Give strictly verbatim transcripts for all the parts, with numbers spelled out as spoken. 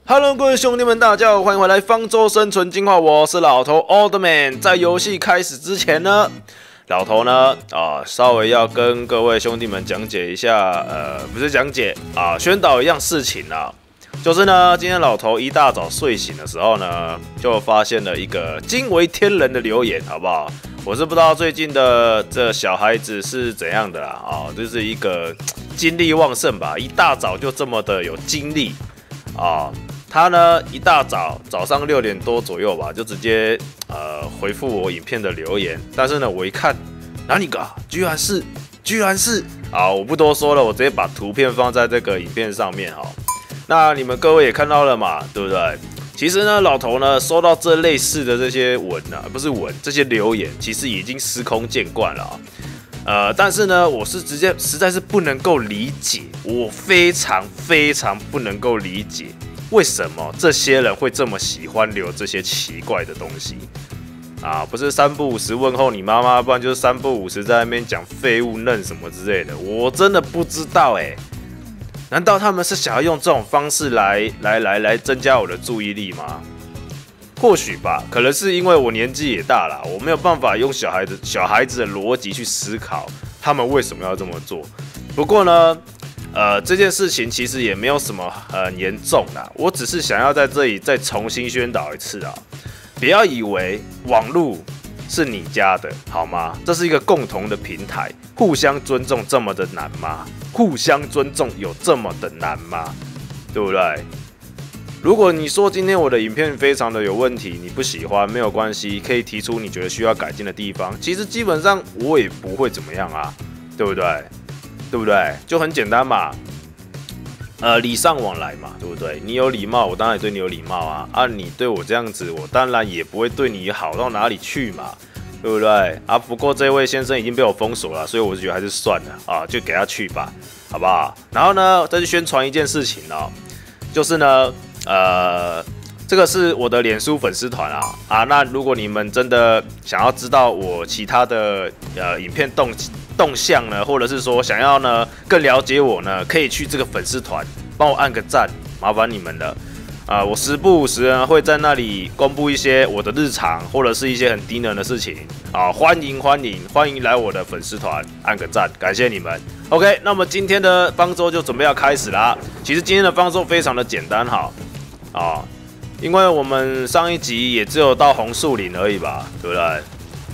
Hello， 各位兄弟们，大家好，欢迎回来《方舟生存进化》，我是老头 Oldman。在游戏开始之前呢，老头呢啊，稍微要跟各位兄弟们讲解一下，呃，不是讲解啊，宣导一样事情啦。就是呢，今天老头一大早睡醒的时候呢，就发现了一个惊为天人的留言，好不好？我是不知道最近的这小孩子是怎样的啦，啊，就是一个精力旺盛吧，一大早就这么的有精力啊。他呢，一大早早上六点多左右吧，就直接呃回复我影片的留言。但是呢，我一看，哪里个，居然是，居然是啊！我不多说了，我直接把图片放在这个影片上面哈。那你们各位也看到了嘛，对不对？其实呢，老头呢收到这类似的这些文啊，不是文，这些留言，其实已经司空见惯了啊。呃，但是呢，我是直接实在是不能够理解，我非常非常不能够理解。为什么这些人会这么喜欢留这些奇怪的东西啊？不是三不五时问候你妈妈，不然就是三不五时在那边讲废物嫩什么之类的，我真的不知道哎、欸。难道他们是想要用这种方式来来来来增加我的注意力吗？或许吧，可能是因为我年纪也大了，我没有办法用小孩子小孩子的逻辑去思考他们为什么要这么做。不过呢。呃，这件事情其实也没有什么很严重啦，我只是想要在这里再重新宣导一次啊！不要以为网络是你家的，好吗？这是一个共同的平台，互相尊重这么的难吗？互相尊重有这么的难吗？对不对？如果你说今天我的影片非常的有问题，你不喜欢没有关系，可以提出你觉得需要改进的地方，其实基本上我也不会怎么样啊，对不对？对不对？就很简单嘛，呃，礼尚往来嘛，对不对？你有礼貌，我当然也对你有礼貌啊。啊，你对我这样子，我当然也不会对你好到哪里去嘛，对不对？啊，不过这位先生已经被我封锁了，所以我就觉得还是算了啊，就给他去吧，好不好？然后呢，再去宣传一件事情哦，就是呢，呃。这个是我的脸书粉丝团啊啊，那如果你们真的想要知道我其他的呃影片动动向呢，或者是说想要呢更了解我呢，可以去这个粉丝团帮我按个赞，麻烦你们了啊！我时不五时呢会在那里公布一些我的日常或者是一些很低能的事情啊，欢迎欢迎欢迎来我的粉丝团按个赞，感谢你们。OK， 那么今天的方舟就准备要开始啦。其实今天的方舟非常的简单哈啊。因为我们上一集也只有到红树林而已吧，对不对？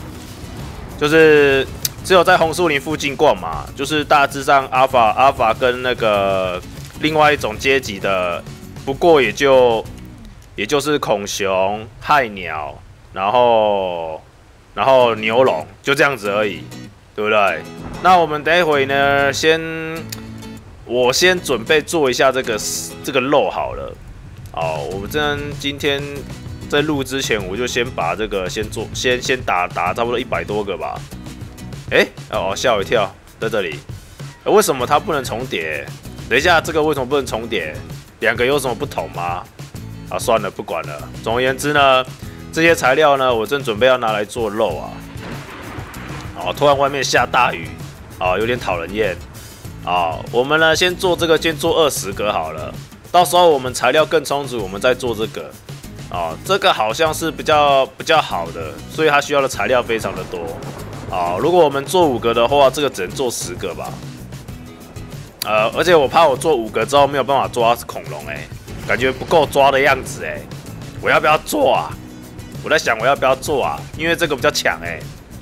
就是只有在红树林附近逛嘛，就是大致上阿法阿法跟那个另外一种阶级的，不过也就也就是恐熊、害鸟，然后然后牛龙，就这样子而已，对不对？那我们等一会呢，先我先准备做一下这个这个肉好了。哦，我们这样今天在录之前，我就先把这个先做，先先打打差不多一百多个吧。哎、欸，哦，吓我一跳，在这里，欸、为什么它不能重叠？等一下，这个为什么不能重叠？两个有什么不同吗？啊，算了，不管了。总而言之呢，这些材料呢，我正准备要拿来做肉啊。哦，突然外面下大雨，啊，有点讨人厌。啊，我们呢先做这个，先做二十个好了。到时候我们材料更充足，我们再做这个，哦，这个好像是比较比较好的，所以它需要的材料非常的多，啊、哦，如果我们做五个的话，这个只能做十个吧，呃，而且我怕我做五个之后没有办法抓恐龙，哎，感觉不够抓的样子，哎，我要不要做啊？我在想我要不要做啊？因为这个比较强，哎，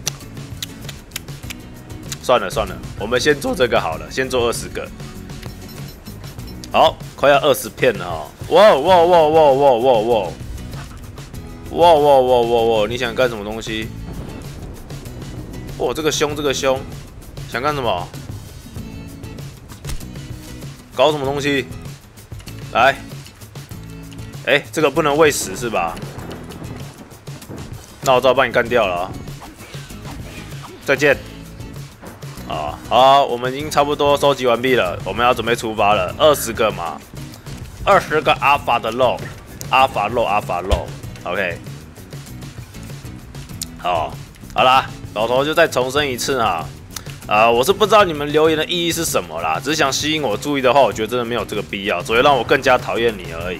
算了算了，我们先做这个好了，先做二十个。好，快要二十片了哈！哇哇哇哇哇哇哇！哇哇哇哇哇！你想干什么东西？哇，这个凶，这个凶，想干什么？搞什么东西？来，哎、欸，这个不能喂食是吧？那我只好把你干掉了啊！再见。啊，好，我们已经差不多收集完毕了，我们要准备出发了，二十个嘛，二十个阿法的肉，阿法肉，阿法肉 ，OK， 好，好啦，老头就再重申一次哈，啊、呃，我是不知道你们留言的意义是什么啦，只是想吸引我注意的话，我觉得真的没有这个必要，只会让我更加讨厌你而已。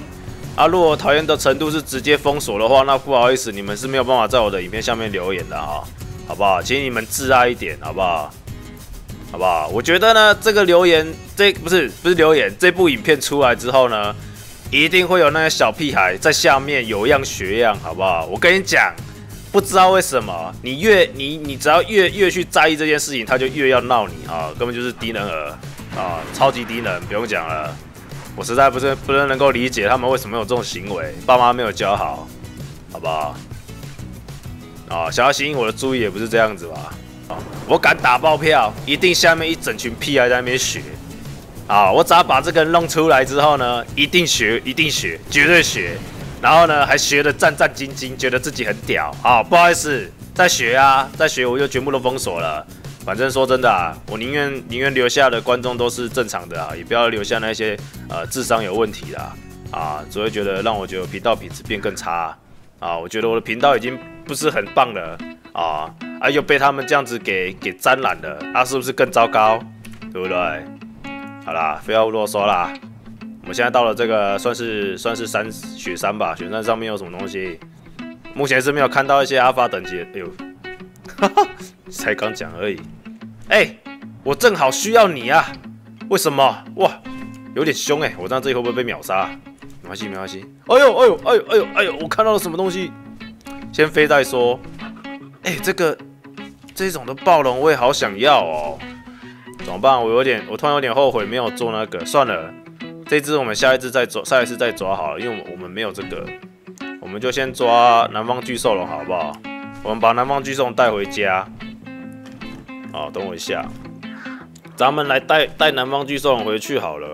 啊，如果讨厌的程度是直接封锁的话，那不好意思，你们是没有办法在我的影片下面留言的哈，好不好？请你们自爱一点，好不好？好不好？我觉得呢，这个留言，这不是不是留言，这部影片出来之后呢，一定会有那些小屁孩在下面有样学样，好不好？我跟你讲，不知道为什么，你越你你只要越越去在意这件事情，他就越要闹你啊，根本就是低能儿啊，超级低能，不用讲了。我实在不是不是能够理解他们为什么有这种行为，爸妈没有教好，好不好？啊，想要吸引我的注意也不是这样子吧？我敢打包票，一定下面一整群屁孩在那边学。啊，我只要把这个弄出来之后呢，一定学，一定学，绝对学。然后呢，还学得战战兢兢，觉得自己很屌。啊，不好意思，再学啊，再学我就全部都封锁了。反正说真的啊，我宁愿宁愿留下的观众都是正常的啊，也不要留下那些呃智商有问题的啊，啊只会觉得让我觉得频道品质变更差啊。我觉得我的频道已经不是很棒了啊。啊，又被他们这样子给给沾染了，啊，是不是更糟糕？对不对？好啦，不要啰嗦啦。我们现在到了这个算是算是山雪山吧，雪山上面有什么东西？目前是没有看到一些阿法等级的。哎呦，哈哈，才刚讲而已。哎、欸，我正好需要你啊！为什么？哇，有点凶哎、欸！我这样这里会不会被秒杀？没关系，没关系。哎呦，哎呦，哎呦，哎呦，哎呦！我看到了什么东西？先飞再说。哎、欸，这个。这种的暴龙我也好想要哦，怎么办？我有点，我突然有点后悔没有做那个，算了，这只我们下一只再抓，下一次再抓好了，因为我们我们没有这个，我们就先抓南方巨兽龙好不好？我们把南方巨兽龙带回家。好，等我一下，咱们来带带南方巨兽龙回去好了。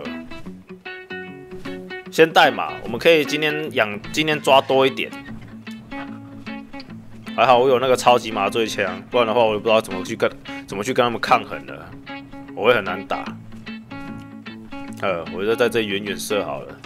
先带嘛，我们可以今天养，今天抓多一点。还好我有那个超级麻醉枪，不然的话我也不知道怎么去跟怎么去跟他们抗衡了，我会很难打。呃，我就在这远远射好了，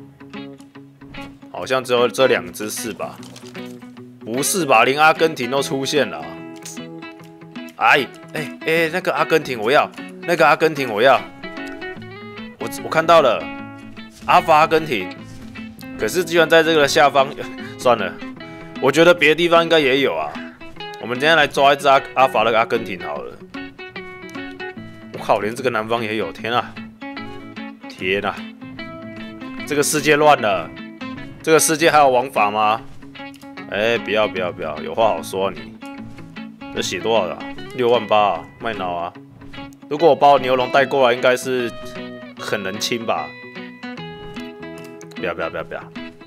好像只有这两只是吧？不是吧？连阿根廷都出现了。哎哎哎，那个阿根廷我要，那个阿根廷我要，我我看到了，阿法阿根廷，可是居然在这个下方，算了。我觉得别的地方应该也有啊。我们今天来抓一只阿阿法那个阿根廷好了。我靠，连这个南方也有！天啊，天啊！这个世界乱了，这个世界还有王法吗？哎、欸，不要不要不要，有话好说、啊、你。这血多少的、啊？六万八啊，卖脑啊！如果我把我牛龙带过来，应该是很能清吧？不要不要不要不要！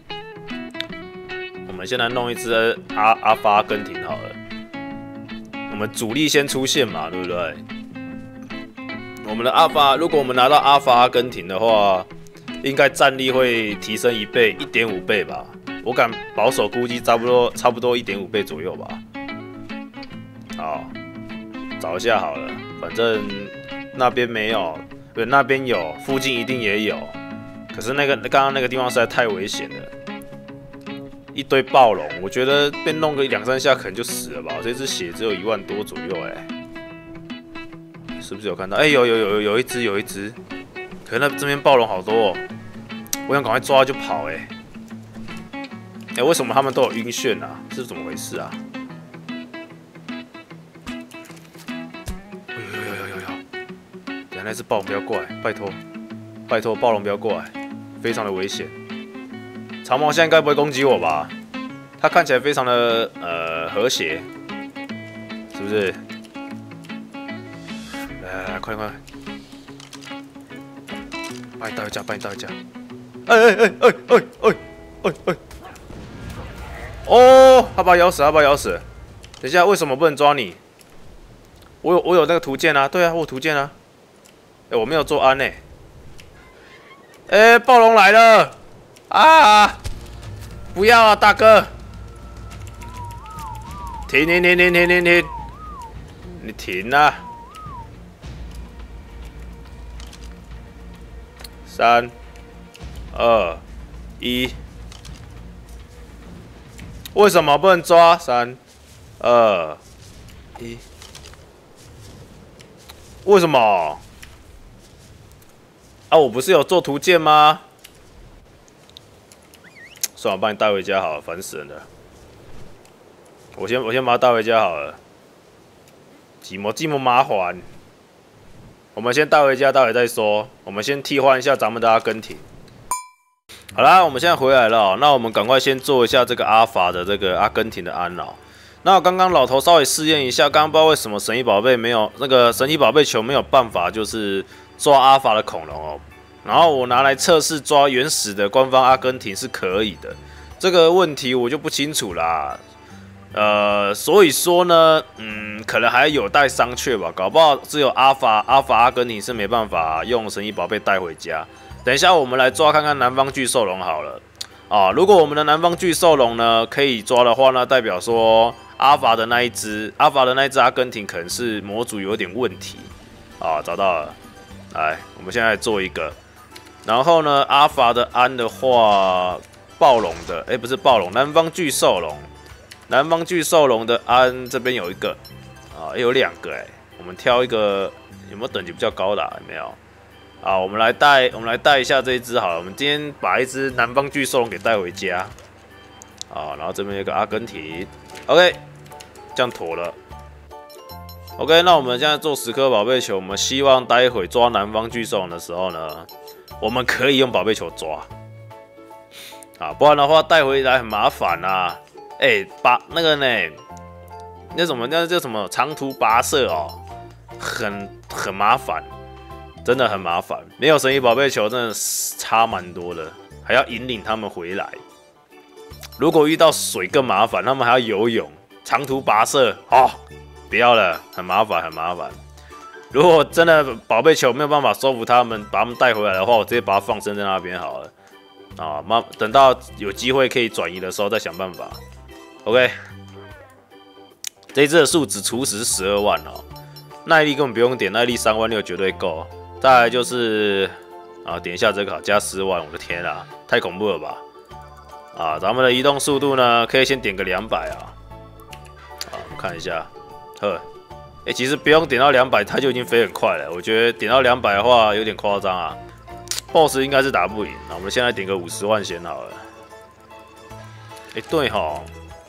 我们先来弄一只阿阿法阿根廷好了。我们主力先出现嘛，对不对？我们的阿法，如果我们拿到阿法阿根廷的话，应该战力会提升一倍、一点五倍吧？我敢保守估计，差不多差不多一点五倍左右吧。好，找一下好了，反正那边没有，对，那边有，附近一定也有。可是那个刚刚那个地方实在太危险了。一堆暴龙，我觉得被弄个两三下可能就死了吧。这只血只有一万多左右、欸，哎，是不是有看到？哎、欸，有有有有一只有一只，可是那这边暴龙好多哦，我想赶快抓就跑、欸，哎，哎，为什么他们都有晕眩啊？是怎么回事啊？有有有有有有，等下那只暴龙不要过来，拜托拜托，暴龙不要过来，非常的危险。长毛现在应该不会攻击我吧？它看起来非常的呃和谐，是不是？来来来，快快，帮你倒一架，帮你倒一架。哎哎哎哎哎哎哎哎！哦，他把它咬死，他把它咬死。等一下，为什么不能抓你？我有我有那个图鉴啊，对啊，我有图鉴啊。哎，我没有做安呢、欸。哎，暴龙来了！啊！不要啊，大哥！停停停停停停停！你停啊！三、二、一。为什么不能抓？三、二、一。为什么？啊，我不是有做图鉴吗？ 算了，把你带回家好了，烦死人了。我先我先把他带回家好了。寂寞寂寞麻烦。我们先带回家，待会再说。我们先替换一下咱们的阿根廷。好啦，我们现在回来了、喔，那我们赶快先做一下这个阿法的这个阿根廷的安哦。那刚刚老头稍微试验一下，刚刚不知道为什么神奇宝贝没有那个神奇宝贝球没有办法就是抓阿法的恐龙哦。然后我拿来测试抓原始的官方阿根廷是可以的，这个问题我就不清楚啦。呃，所以说呢，嗯，可能还有待商榷吧，搞不好只有阿法阿法阿根廷是没办法用神奇宝贝带回家。等一下我们来抓看看南方巨兽龙好了。啊，如果我们的南方巨兽龙呢可以抓的话，那代表说阿法的那一只阿法的那一只阿根廷可能是模组有点问题。啊，找到了，来，我们现在做一个。然后呢，阿法的安的话，暴龙的，哎，不是暴龙，南方巨兽龙。南方巨兽龙的安这边有一个啊，有两个哎，我们挑一个有没有等级比较高的、啊？有没有？啊，我们来带我们来带一下这一只好了。我们今天把一只南方巨兽龙给带回家啊，然后这边有一个阿根廷 ，OK， 这样妥了。OK， 那我们现在做十颗宝贝球，我们希望待会抓南方巨兽龙的时候呢，我们可以用宝贝球抓啊，不然的话带回来很麻烦啊。哎、欸，拔那个呢？那什么？那叫什么？长途跋涉哦，很很麻烦，真的很麻烦。没有神奇宝贝球，真的差蛮多的，还要引领他们回来。如果遇到水更麻烦，他们还要游泳，长途跋涉哦，不要了，很麻烦，很麻烦。如果真的宝贝球没有办法收服他们，把他们带回来的话，我直接把它放生在那边好了。啊，慢，等到有机会可以转移的时候再想办法。OK， 这一只的数值初始是十二万哦，耐力根本不用点，耐力三万六绝对够。再来就是啊，点一下这个加十万，我的天啊，太恐怖了吧！啊，咱们的移动速度呢，可以先点个两百啊。啊，我们看一下，呵，哎、欸，其实不用点到两百，它就已经飞很快了。我觉得点到两百的话有点夸张啊 ，boss 应该是打不赢。那我们现在点个五十万先好了。哎、欸，对哈。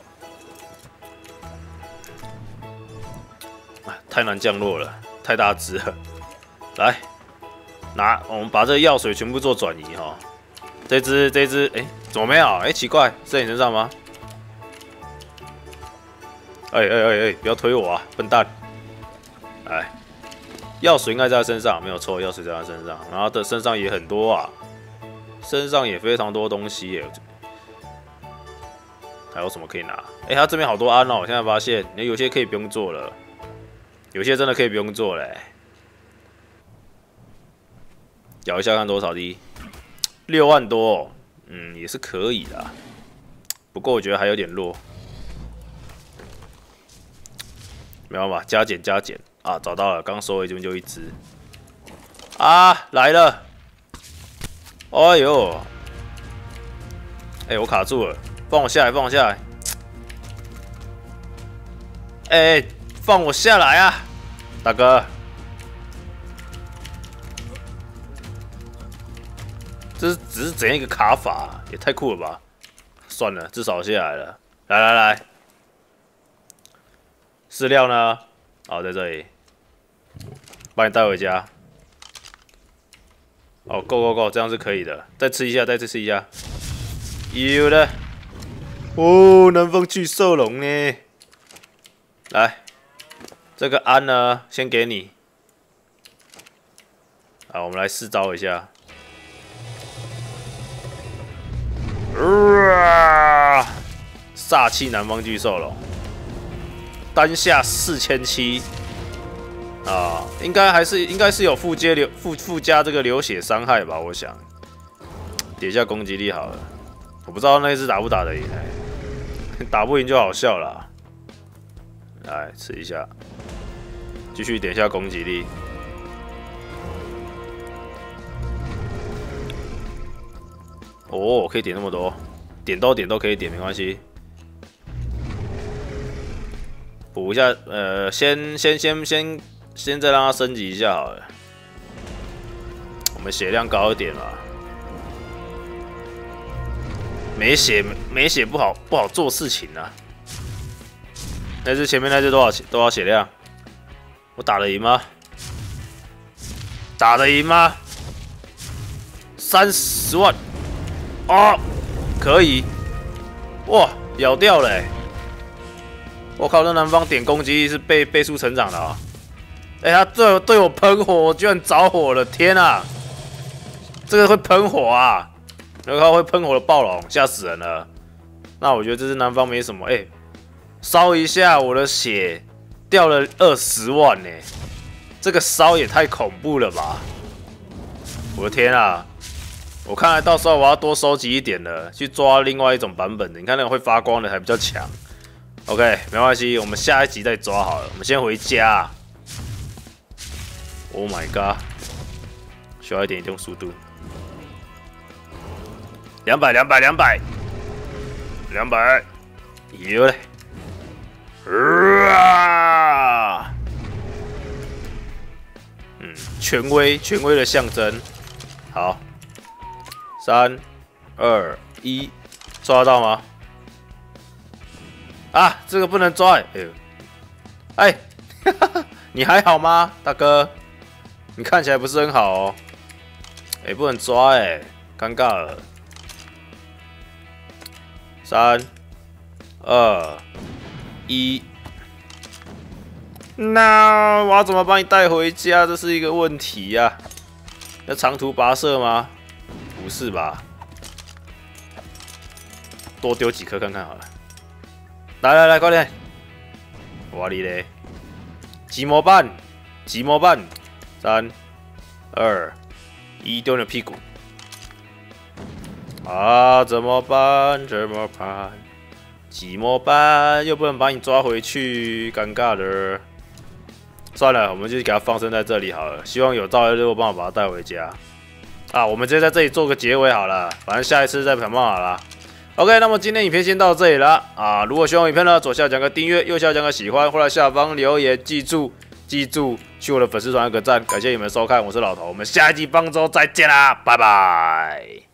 太难降落了，太大只了。来，拿我们把这个药水全部做转移哈。这只这只，哎、欸，怎么没有？哎、欸，奇怪，是在你身上吗？哎哎哎哎，不要推我啊，笨蛋！哎，药水应该在他身上，没有错，药水在他身上。然后他的身上也很多啊，身上也非常多东西耶。还有什么可以拿？哎、欸，他这边好多安哦，我现在发现，你有些可以不用做了。有些真的可以不用做嘞、欸，咬一下看多少滴，六万多、哦，嗯，也是可以的，不过我觉得还有点弱，没办法，加减加减啊，找到了，刚收回这边就一只，啊，来了，哎呦，哎、欸，我卡住了，放我下来，放我下来，哎、欸。放我下来啊，大哥！这是只是怎样一个卡法、啊，也太酷了吧！算了，至少下来了。来来来，饲料呢？哦，在这里，把你带回家。哦，够够够，这样是可以的。再吃一下，再吃一下。有了。哦，南方巨兽龙呢？来。这个安呢，先给你。好，我们来试招一下。呃、煞气南方巨兽龙，单下四千七啊，应该还是应该是有附接流附附加这个流血伤害吧？我想点一下攻击力好了。我不知道那一只打不打得赢、欸，打不赢就好笑了。来吃一下。继续点一下攻击力。哦，可以点那么多，点都点都可以点，没关系。补一下，呃，先先先先先再让它升级一下好了。我们血量高一点啦。 没血没血不好不好做事情啊。那只前面那只多少多少血量？我打得赢吗？打得赢吗？三十万，哦，可以，哇，咬掉了、欸！我靠，这南方点攻击力是倍倍数成长的啊、喔！哎、欸，他对我对我喷火，我居然着火了！天啊，这个会喷火啊！然后会喷火的暴龙，吓死人了。那我觉得这只南方没什么，哎、欸，烧一下我的血掉了二十万呢、欸，这个烧也太恐怖了吧！我的天啊！我看来到时候我要多收集一点了，去抓另外一种版本的。你看那个会发光的还比较强。OK， 没关系，我们下一集再抓好了。我们先回家。Oh my god， 需要一点移动速度。两百，两百，两百，两百，有嘞！啊！嗯，权威，权威的象征。好。三、二、一，抓得到吗？啊，这个不能抓、欸！哎呦，哎，你还好吗，大哥？你看起来不是很好哦。哎、欸，不能抓哎、欸，尴尬了。三、二、一，那我要怎么把你带回家？这是一个问题呀、啊。要长途跋涉吗？不是吧？多丢几颗看看好了。来来来，快点！哇哩嘞！寂寞半，寂寞半，三、二、一，丢你屁股！啊，怎么办？怎么办？寂寞半又不能把你抓回去，尴尬的。算了，我们就给它放生在这里好了。希望有朝一日我帮我把它带回家。啊，我们直接在这里做个结尾好了，反正下一次再想办法啦。OK， 那么今天影片先到这里了啊！如果喜欢影片呢，左下角个订阅，右下角个喜欢，或者下方留言，记住记住去我的粉丝团按个赞，感谢你们收看，我是老头，我们下一集方舟再见啦，拜拜。